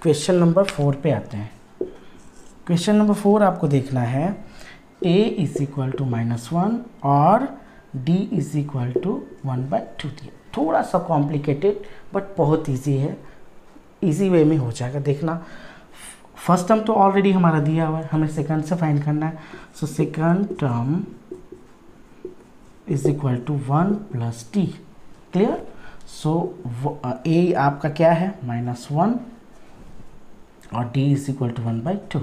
Question number 4 पे आते हैं। क्वेश्चन नंबर 4 आपको देखना है a इज इक्वल टू -1 और d इज इक्वल टू 1/2 दिया। थोड़ा सा कॉम्प्लिकेटेड बट बहुत इजी है, इजी वे में हो जाएगा। देखना फर्स्ट टर्म तो ऑलरेडी हमारा दिया हुआ है, हमें सेकंड से फाइंड करना है। So second term is equal to 1 plus t. Clear? So a आपका क्या है -1 और d is equal to 1/2।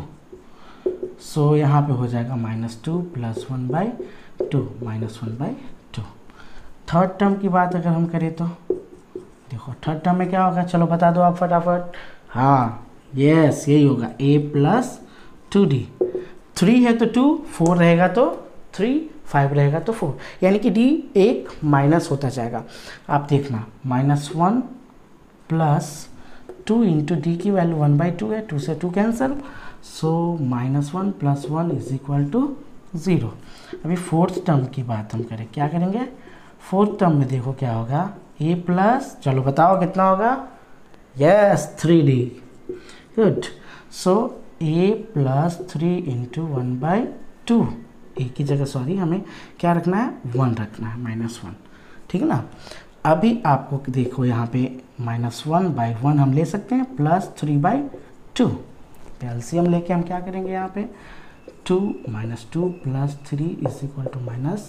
So यहाँ पे हो जाएगा -2 प्लस 1/2 -1/2। थर्ड टर्म की बात अगर हम करें तो देखो थर्ड टर्म में क्या होगा, चलो बता दो आप फटाफट। हाँ यस, यही होगा a प्लस 2d। 3 है तो 2, 4 रहेगा तो 3, 5 रहेगा तो 4, यानी कि d एक माइनस होता जाएगा। आप देखना -1 प्लस 2 इंटू डी की वैल्यू 1/2 है, 2 से 2 cancel. So -1 plus 1 is equal to 0। अभी फोर्थ टर्म की बात हम करें, क्या करेंगे? फोर्थ टर्म में देखो क्या होगा, a प्लस, चलो बताओ कितना होगा? Yes 3d। Good. So a plus 3 into 1/2, a की जगह सॉरी हमें क्या रखना है, 1 रखना है, -1। ठीक है ना? अभी आपको देखो यहाँ पे -1/1 हम ले सकते हैं प्लस 3/2। एलसीएम लेके हम क्या करेंगे यहाँ पे 2 -2 प्लस 3 इज इक्वल टू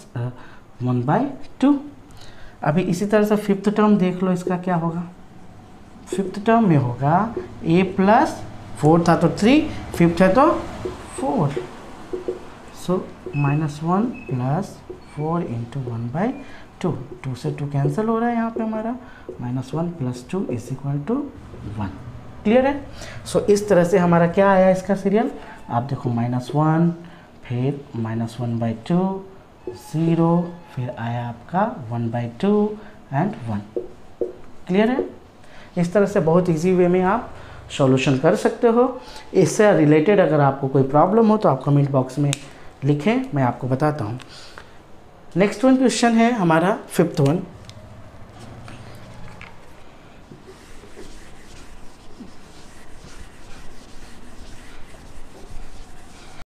-1/2। अभी इसी तरह से फिफ्थ टर्म देख लो, इसका क्या होगा? फिफ्थ टर्म में होगा a प्लस 4 था तो 3, फिफ्थ है तो 4। सो -1 प्लस 4 इंटू 1/2, 2 से 2 कैंसिल हो रहा है यहाँ पे हमारा, -1 plus 2 is equal to 1। Clear है? सो इस तरह से हमारा क्या आया इसका सीरियल, आप देखो -1 फिर -1/2 0, फिर आया आपका 1/2 एंड 1। क्लियर है? इस तरह से बहुत इजी वे में आप सॉल्यूशन कर सकते हो। इससे रिलेटेड अगर आपको कोई प्रॉब्लम हो तो आप कमेंट बॉक्स में लिखें, मैं आपको बताता हूँ। नेक्स्ट वन क्वेश्चन है हमारा फिफ्थ वन।